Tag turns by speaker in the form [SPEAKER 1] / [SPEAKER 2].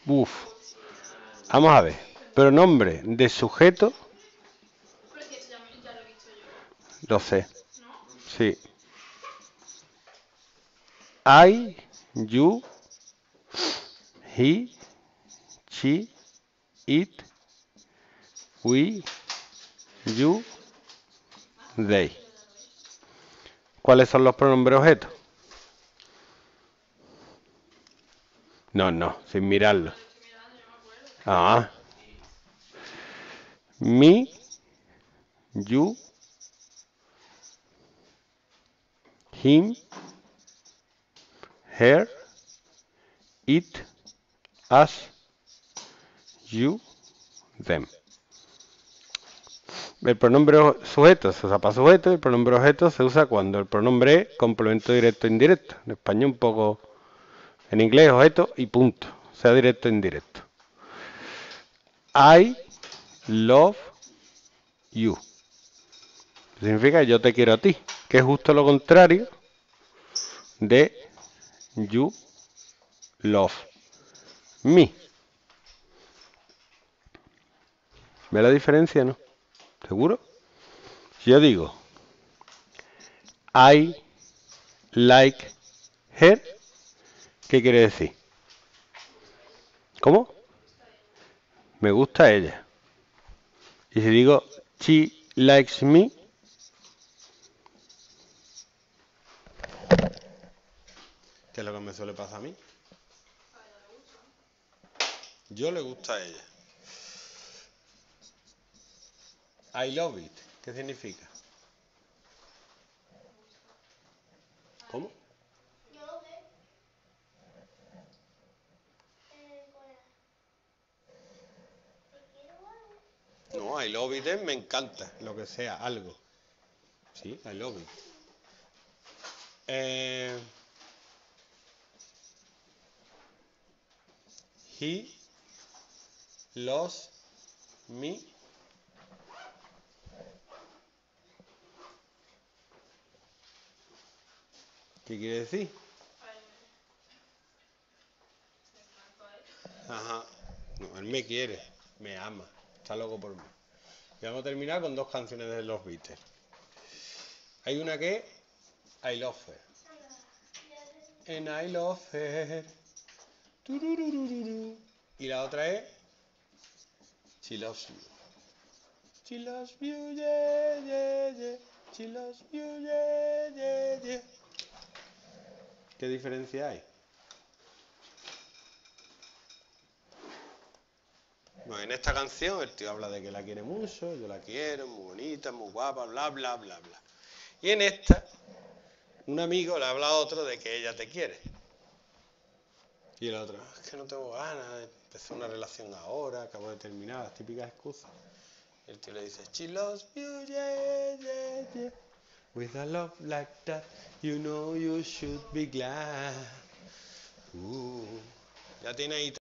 [SPEAKER 1] Uf. Vamos a ver. Pronombre de sujeto. Lo sé. Sí. I, you, he, she, it, we, you, they. ¿Cuáles son los pronombres objetos? No, sin mirarlo. Ah. Me, you, him, her, it, us, you, them. El pronombre sujeto se usa para sujeto y el pronombre objeto se usa cuando el pronombre es complemento directo e indirecto. En español un poco, en inglés objeto y punto, sea directo o indirecto. I love you. Significa yo te quiero a ti, que es justo lo contrario de you love me. ¿Ve la diferencia, no? ¿Seguro? Si yo digo I like her, ¿qué quiere decir? ¿Cómo? Me gusta ella. Y si digo she likes me, ¿qué es lo que me suele pasar a mí? Yo le gusta a ella. I love it. ¿Qué significa? ¿Cómo? No, I love it es me encanta, lo que sea, algo. Sí, I love it. He loves me. ¿Qué quiere decir? Ajá. No, él me quiere, me ama, está loco por mí. Y vamos a terminar con dos canciones de los Beatles. Hay una que es I love her. And I love her. Tururururu. Y la otra es She loves you. She loves you, yeah, yeah, yeah. She loves you, yeah, yeah, yeah. ¿Qué diferencia hay? Bueno, en esta canción el tío habla de que la quiere mucho, yo la quiero, muy bonita, muy guapa, bla, bla, bla, bla. Y en esta, un amigo le habla a otro de que ella te quiere. Y el otro, es que no tengo ganas de empezar una relación ahora, acabo de terminar, las típicas excusas. Y el tío le dice, she loves you, yeah, yeah, yeah. With a love like that, you know you should be glad. Ya tiene ahí